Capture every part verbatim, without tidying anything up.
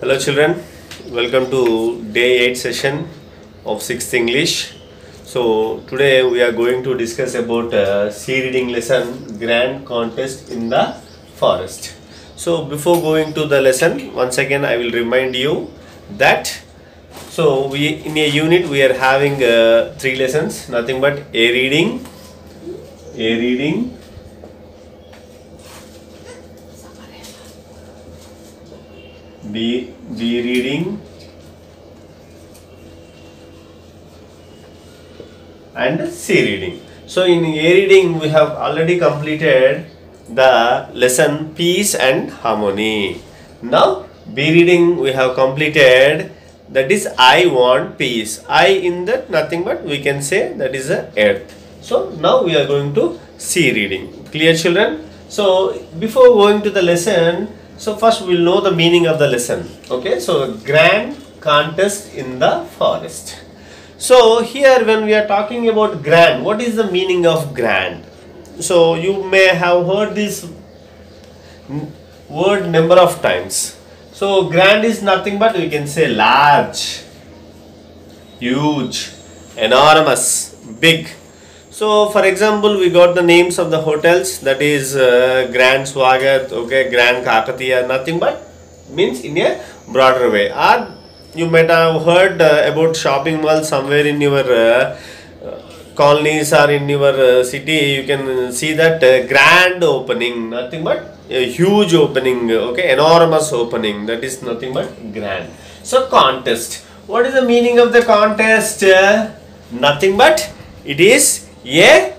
Hello children, welcome to day eight session of sixth English. So today we are going to discuss about uh, sea reading lesson grand contest in the forest. So before going to the lesson, once again I will remind you that so we in a unit we are having uh, three lessons, nothing but a reading, a reading, B, B reading and C reading. So in A reading we have already completed the lesson peace and harmony. Now B reading we have completed, that is I want peace. I in that nothing but we can say that is the earth. So now we are going to C reading. Clear children? So before going to the lesson, so first we will know the meaning of the lesson. Okay, so grand contest in the forest. So here when we are talking about grand, what is the meaning of grand? So you may have heard this word number of times. So grand is nothing but we can say large, huge, enormous, big. So for example, we got the names of the hotels, that is uh, Grand Swagat, okay, Grand Kakatiya, nothing but means in a broader way. Or you might have heard uh, about shopping malls somewhere in your uh, uh, colonies or in your uh, city. You can see that uh, grand opening, nothing but a huge opening, okay, enormous opening, that is nothing but grand. So contest, what is the meaning of the contest? Uh, nothing but it is a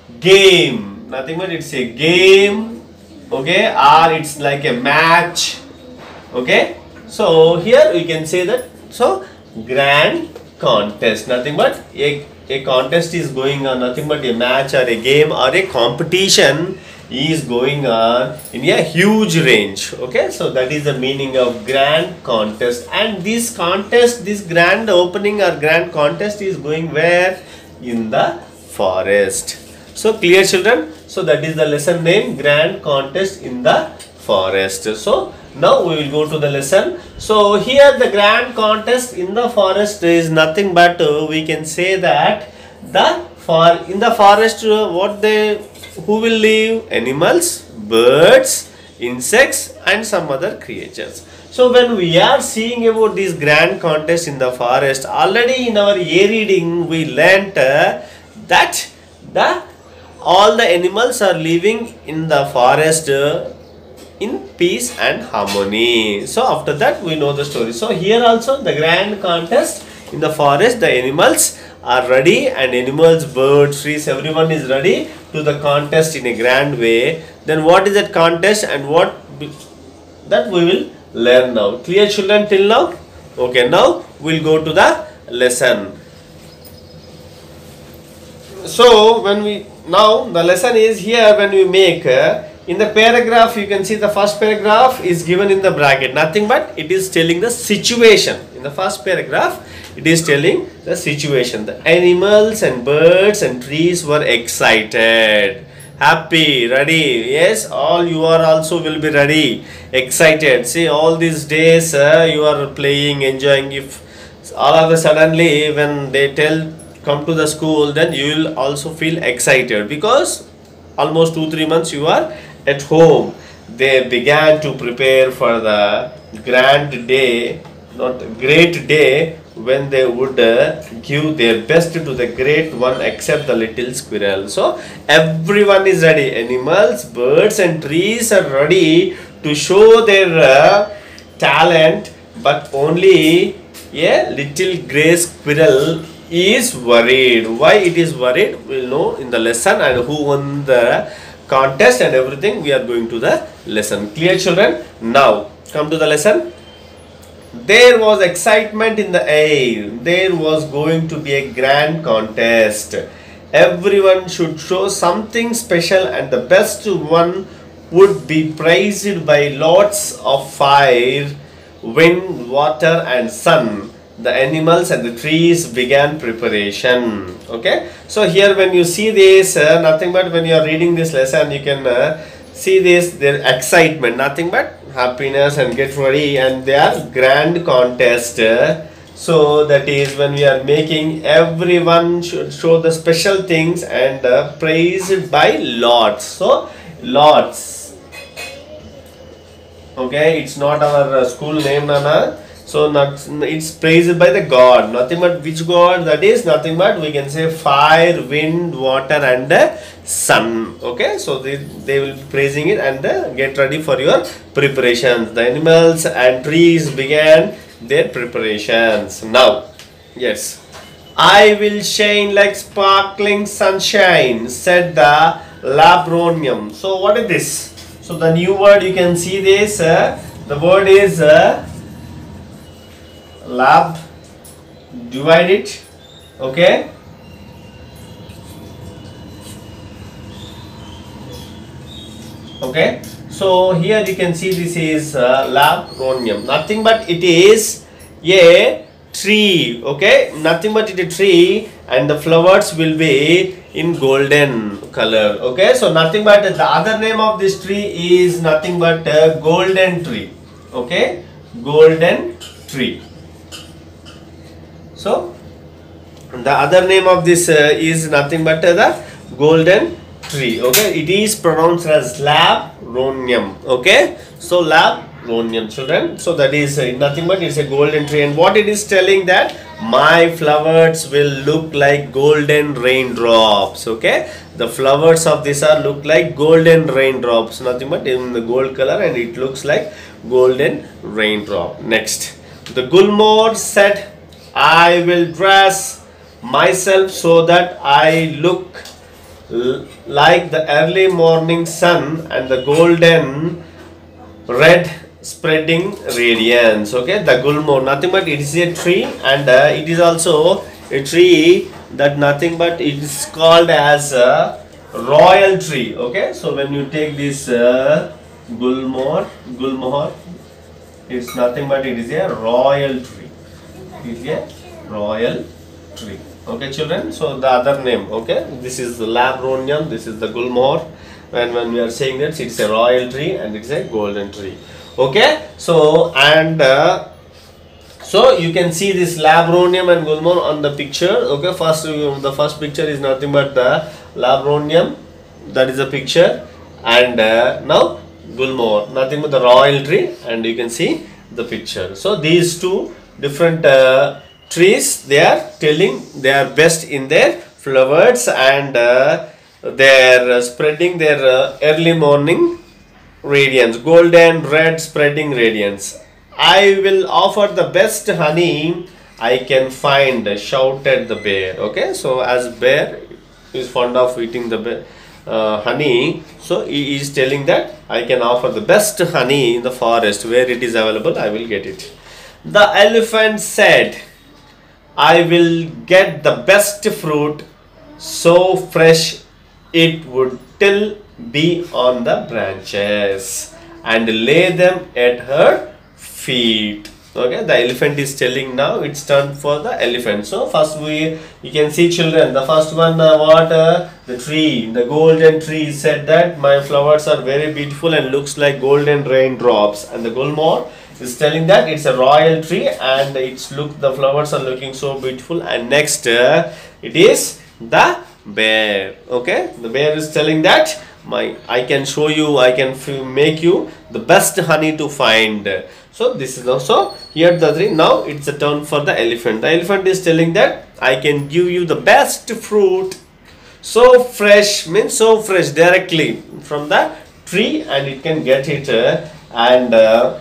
game, nothing but it's a game, okay, or it's like a match, okay. So here we can say that, so grand contest, nothing but a, a contest is going on, nothing but a match or a game or a competition is going on in a huge range, okay. So that is the meaning of grand contest, and this contest, this grand opening or grand contest is going where? In the forest. So clear children? So that is the lesson name, grand contest in the forest. So now we will go to the lesson. So here the grand contest in the forest is nothing but uh, we can say that the for in the forest uh, what they who will live? Animals, birds, insects and some other creatures. So when we are seeing about this grand contest in the forest, already in our A reading we learnt uh, that the all the animals are living in the forest uh, in peace and harmony. So after that we know the story. So here also the grand contest in the forest, the animals are ready, and animals, birds, trees, everyone is ready to the contest in a grand way. Then what is that contest and what that we will learn now. Clear children till now? Okay, now we'll go to the lesson. So when we now the lesson is here, when we make uh, in the paragraph, you can see the first paragraph is given in the bracket, nothing but it is telling the situation. In the first paragraph it is telling the situation. The animals and birds and trees were excited, happy, ready. Yes, all you are also will be ready, excited. See, all these days uh, you are playing, enjoying. If all of a suddenly when they tell come to the school, then you will also feel excited because almost two three months you are at home. They began to prepare for the grand day, not great day, when they would uh, give their best to the great one except the little squirrel. So everyone is ready, animals, birds and trees are ready to show their uh, talent, but only a little grey squirrel is worried. Why it is worried, we will know in the lesson, and who won the contest and everything we are going to the lesson. Clear children? Now come to the lesson. There was excitement in the air. There was going to be a grand contest. Everyone should show something special, and the best one would be praised by lots of fire, wind, water and sun. The animals and the trees began preparation. Okay, so here when you see this, uh, nothing but when you are reading this lesson, you can uh, see this, their excitement, nothing but happiness and get ready, and they are grand contest. So that is when we are making, everyone should show the special things and uh, praised by lots. So lots, okay, it's not our uh, school name, Nana. So not, it's praised by the God, nothing but which God? That is nothing but we can say fire, wind, water and uh, sun. Okay, so they, they will be praising it and uh, get ready for your preparations. The animals and trees began their preparations. Now, yes, I will shine like sparkling sunshine, said the labronium. So what is this? So the new word, you can see this, uh, the word is uh, lab, divide it, okay, okay. So here you can see this is uh, labronium, nothing but it is a tree, okay, nothing but it is a tree, and the flowers will be in golden color, okay. So nothing but the other name of this tree is nothing but a golden tree, okay, golden tree. So the other name of this uh, is nothing but uh, the golden tree, okay. It is pronounced as labronium, okay. So labronium, children. So that is uh, nothing but it's a golden tree, and what it is telling that my flowers will look like golden raindrops, okay. The flowers of this are look like golden raindrops, nothing but in the gold color, and it looks like golden raindrop. Next, the Gulmohar said, I will dress myself so that I look like the early morning sun and the golden red spreading radiance, okay. The Gulmohar, nothing but it is a tree, and uh, it is also a tree that nothing but it is called as a royal tree, okay. So when you take this uh, Gulmohar, Gulmohar, it's nothing but it is a royal tree. Is a royal tree, okay, children. So the other name, okay, this is the labronium, this is the Gulmohar, and when we are saying that it's a royal tree and it's a golden tree, okay. So and uh, so you can see this labronium and Gulmohar on the picture, okay. First, uh, the first picture is nothing but the labronium, that is a picture, and uh, now Gulmohar, nothing but the royal tree, and you can see the picture. So these two different uh, trees, they are telling they are best in their flowers, and uh, they are uh, spreading their uh, early morning radiance, golden red spreading radiance. I will offer the best honey I can find, shouted the bear, okay. So as bear is fond of eating the bear, uh, honey, so he is telling that I can offer the best honey in the forest, where it is available I will get it. The elephant said, I will get the best fruit, so fresh it would still be on the branches, and lay them at her feet. Okay, the elephant is telling now it's turn for the elephant. So first we, you can see, children, the first one, uh, what uh, the tree, the golden tree said that my flowers are very beautiful and looks like golden raindrops, and the Gulmohar is telling that it's a royal tree and it's look, the flowers are looking so beautiful. And next uh, it is the bear, okay. The bear is telling that my I can show you, I can f make you the best honey to find. So this is also here the three. Now it's a turn for the elephant. The elephant is telling that I can give you the best fruit, so fresh, means so fresh, directly from the tree, and it can get it uh, and uh,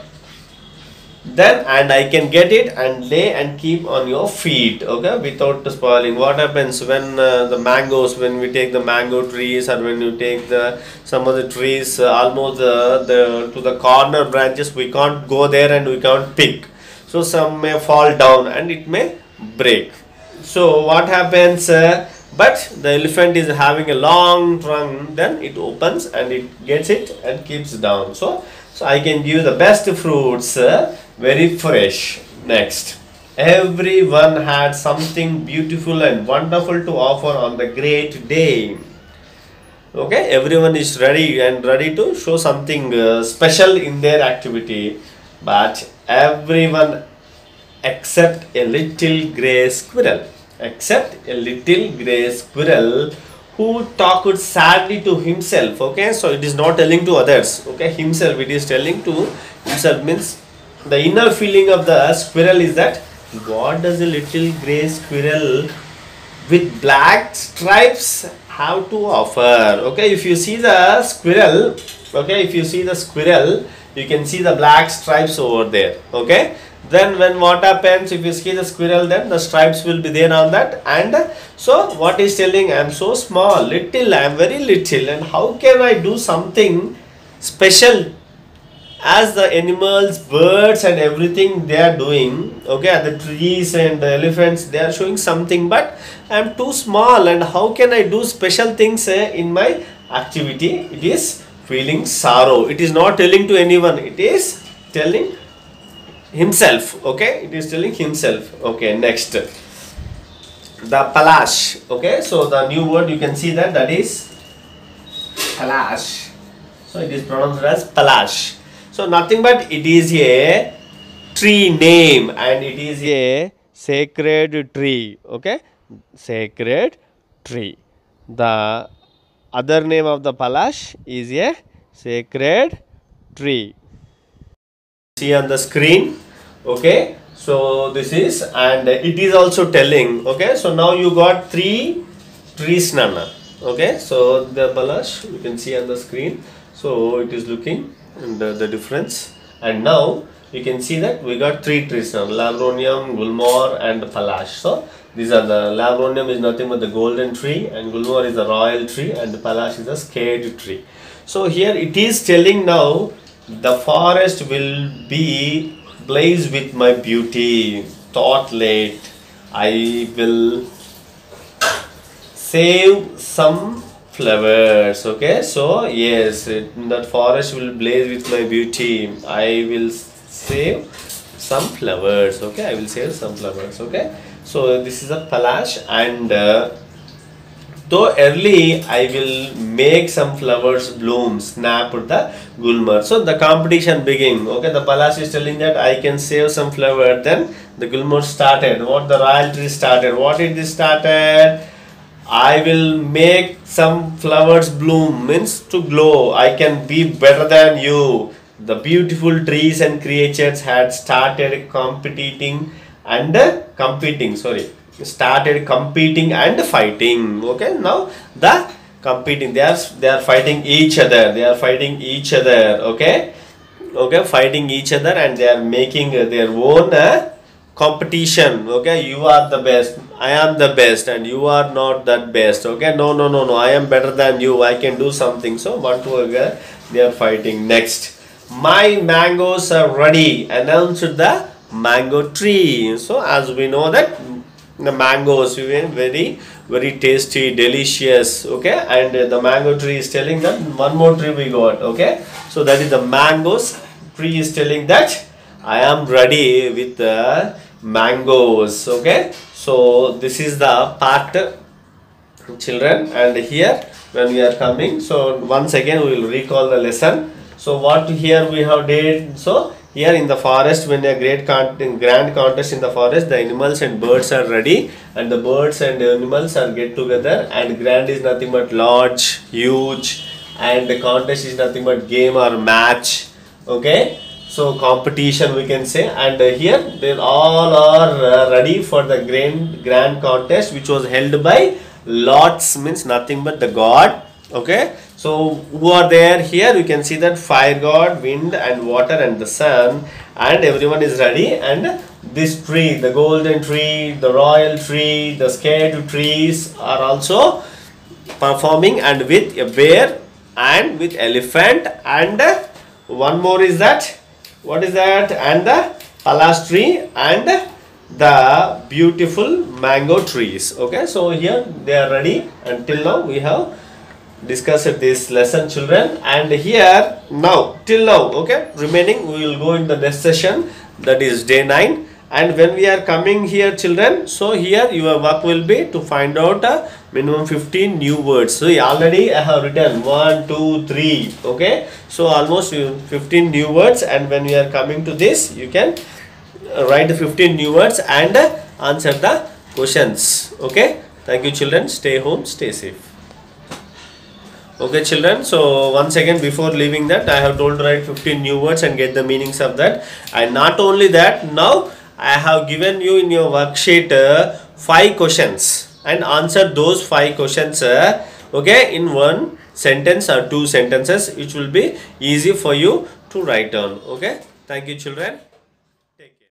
then and I can get it and lay and keep on your feet, okay, without spoiling. What happens when uh, the mangoes, when we take the mango trees, or when you take the some of the trees uh, almost uh, the to the corner branches, we can't go there and we can't pick, so some may fall down and it may break. So what happens, uh, but the elephant is having a long trunk, then it opens and it gets it and keeps down. So so I can give the best fruits, uh, very fresh. Next, everyone had something beautiful and wonderful to offer on the great day. Okay, everyone is ready and ready to show something uh, special in their activity, but everyone except a little gray squirrel, except a little gray squirrel who talked sadly to himself. Okay, so it is not telling to others, okay, himself, it is telling to himself. Means the inner feeling of the squirrel is that, what does a little gray squirrel with black stripes have to offer? Okay, if you see the squirrel, okay, if you see the squirrel, you can see the black stripes over there. Okay, then when what happens, if you see the squirrel, then the stripes will be there on that. And so what is telling, I am so small, little, I am very little, and how can I do something special as the animals, birds and everything they are doing? Okay, the trees and the elephants, they are showing something, but I am too small, and how can I do special things uh, in my activity? It is feeling sorrow. It is not telling to anyone, it is telling himself. Okay, it is telling himself. Okay, next, the palash. Okay, so the new word, you can see that, that is palash. So it is pronounced as palash. So nothing but it is a tree name, and it is a sacred tree. Okay, sacred tree. The other name of the palash is a sacred tree. See on the screen. Okay, so this is, and it is also telling. Okay, so now you got three trees, Nana. Okay, so the palash you can see on the screen. So it is looking and the, the difference, and now you can see that we got three trees now: Laburnum, Gulmohar and Palash. So these are the, Laburnum is nothing but the golden tree, and Gulmohar is the royal tree, and the Palash is a scared tree. So here it is telling now, the forest will be blaze with my beauty. Thought late, I will save some flowers. Okay, so yes, it, that forest will blaze with my beauty. I will save some flowers. Okay, I will save some flowers. Okay, so this is a palash, and uh, though early I will make some flowers bloom, snap the Gulmohar. So the competition begin. Okay, the palace is telling that I can save some flower. Then the Gulmohar started. What the royal tree started? What it is started? I will make some flowers bloom, means to glow. I can be better than you. The beautiful trees and creatures had started competing and uh, competing. Sorry, started competing and fighting. Okay, now the competing. They are they are fighting each other. They are fighting each other. Okay, okay, fighting each other, and they are making their own Uh, competition. Okay, you are the best, I am the best, and you are not that best. Okay, no no no no I am better than you, I can do something. So one to another they are fighting. Next, my mangoes are ready, announced the mango tree. So as we know that the mangoes very very very tasty, delicious. Okay, and the mango tree is telling that one more tree we got. Okay, so that is the mangoes tree is telling that I am ready with the mangoes. Okay, so this is the part, children, and here when we are coming, so once again we will recall the lesson. So what here we have did, so here in the forest, when a great con grand contest in the forest, the animals and birds are ready, and the birds and animals are get together, and grand is nothing but large, huge, and the contest is nothing but game or match. Okay, so competition we can say, and uh, here they all are uh, ready for the grand grand contest which was held by lots, means nothing but the god. Okay, so who are there here? You can see that fire god, wind and water and the sun, and everyone is ready. And this tree, the golden tree, the royal tree, the scared trees are also performing, and with a bear and with elephant, and uh, one more is that, what is that, and the palace tree and the beautiful mango trees. Okay, so here they are ready. Until now we have discussed this lesson, children, and here now till now, okay, remaining we will go in the next session, that is day nine. And when we are coming here, children, so here your work will be to find out uh, minimum fifteen new words. So already I have written one, two, three. Okay, so almost fifteen new words, and when we are coming to this, you can write the fifteen new words and answer the questions. Okay, thank you children. Stay home, stay safe. Okay children, so once again before leaving that, I have told to write fifteen new words and get the meanings of that. And not only that, now I have given you in your worksheet uh, five questions and answer those five questions uh, okay, in one sentence or two sentences, which will be easy for you to write down. Okay, thank you children.